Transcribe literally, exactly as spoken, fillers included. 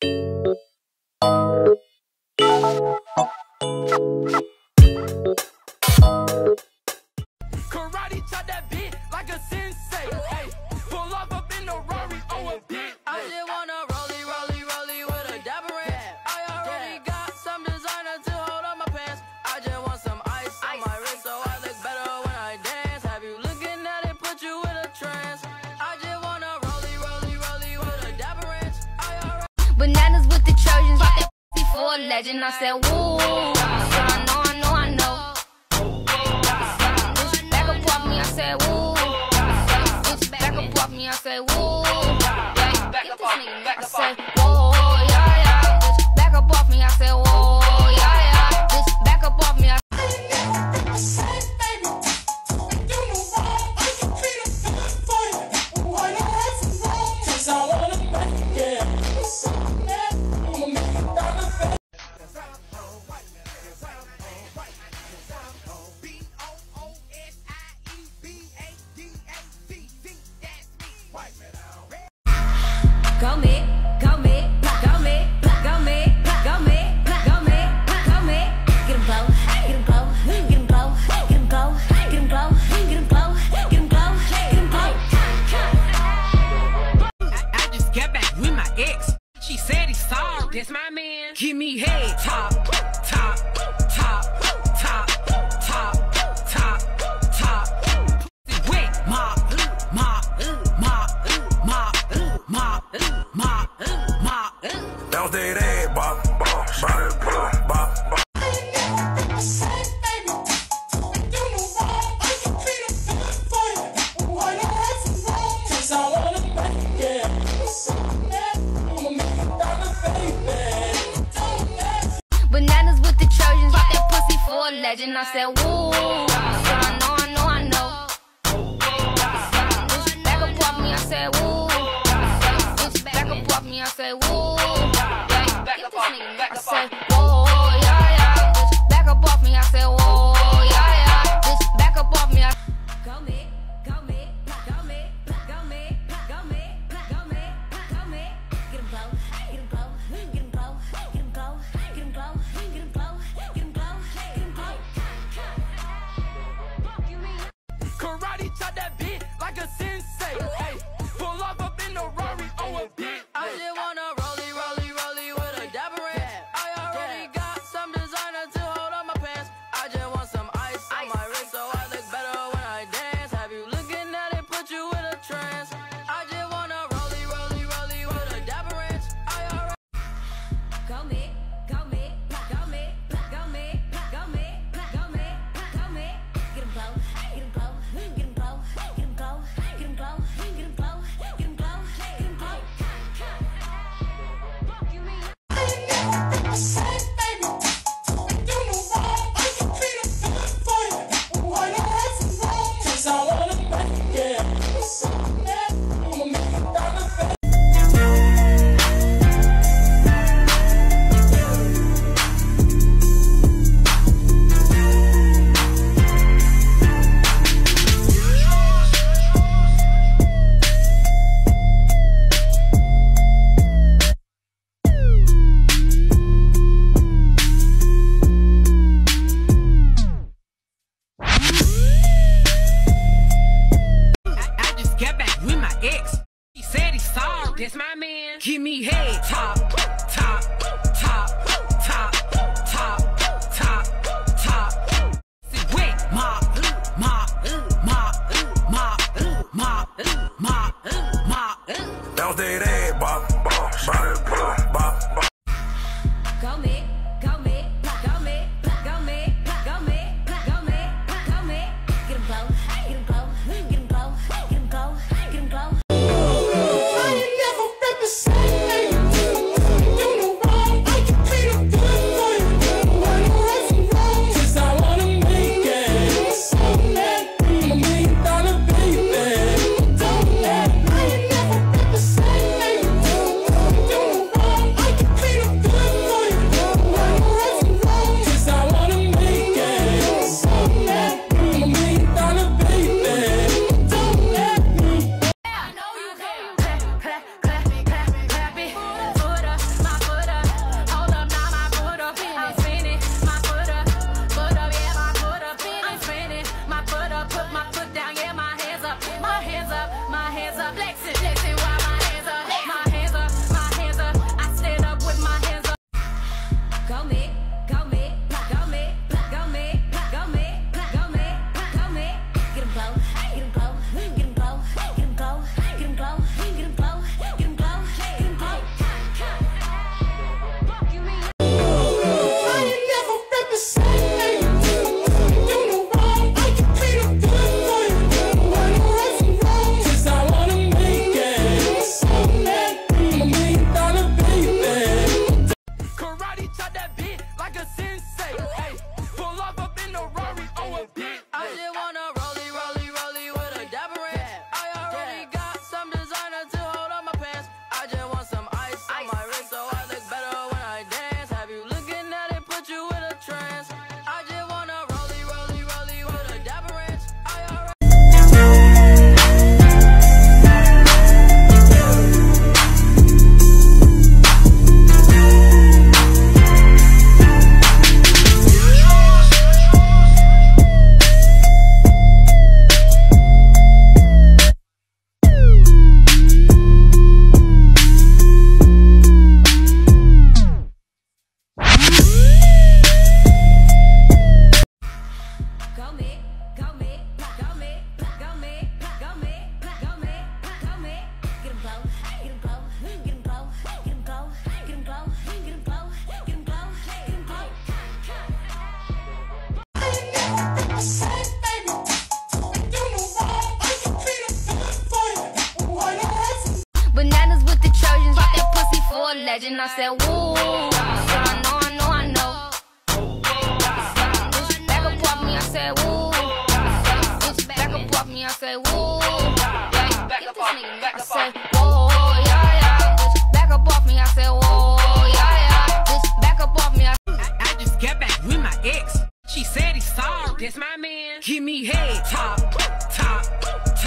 Karate chop that beat like a sensei. Hey, pull off up in the Rari, oh a bit. I just wanna rollie, rollie, rollie with a dapper ranch. I already got some designer to hold on my pants. I just want some ice on my wrist so I look better when I dance. Have you looking at it, put you in a trance. I just wanna rollie, rollie, rollie with a dapper ranch. I already Bananas with the Trojans, like that for a legend. I said, woo. So I know, I know, I know. Back up off me, I said, woo. Back up off me, I said, woo. Yeah, back up off me, back up off me. Whoa, yeah, yeah. Bitch, back up off me, I said, whoa, yeah, yeah. Bitch, back up off me, I Go me, go me, go me, go me, go me, go me, go me. Get him glow, get him glow, get him glow, get him glow, get him glow, get him glow, get him glow, get him glow. I just got back with my ex. She said he's sorry. That's my man. Give me head. Top, top, top, top, top, top, top. Wet, mop, mop, mop, mop, mop, mop, mop. Bounce that ass, bop, bop, bop, bop, bop. Bananas with the Trojans, like that pussy for a legend. I said, woo. So I know, I know, I know. Back up off me, I said, woo. Back up off me, I said, woo. Yeah, back up off me, back up off me. Whoa, yeah, yeah. Bitch, back up off me, I said, whoa, yeah, yeah. Bitch, back up off me, I Go me, go me, go me, go me, go me, go me, go me. Get him glow, get him glow, get him glow, get him glow, get him glow, get him glow, get him glow, get him glow. karate chop that beat like a sensei. Hey, pull off up in the Rari, oh a bit. I just wanna rollie, rollie, rollie with a dapper ranch. I already got some designer to hold on my pants. I just want some ice on my wrist so I look better when I dance. Have you looking at it, put you in a trance. I just wanna rollie, rollie, rollie with a dapper ranch. I already Go me, go me, go me, go me, go me, go me, go me. Get him glow, get him glow, get him glow, get him glow, get him glow, get him glow, get him glow, get him glow. I just got back with my ex. He said he's sorry. That's my man. Give me head. Top, top, top, top, top, top, top. Wet, mop, mop, mop, mop, mop, mop, mop. Bounce that ass, bop, bop, bop, bop, bop. Go me, go me, go me, go me, go me, go me, go me. Get him glow, get him glow, get him glow, get him glow, get him glow. I ain't never represented. You know why? legend. I said, woo. I said, I know, I know, I know. Bitch, back up off me. I said, woo. Bitch, back up off me. I said, woo. Yeah, back up off me. I said, whoa, yeah, yeah. Bitch, back up off me. I said, whoa, yeah, yeah. Bitch, back up off me. I, I, I just got back with my ex. She said he's sorry. That's my man. Give me head top, top, top.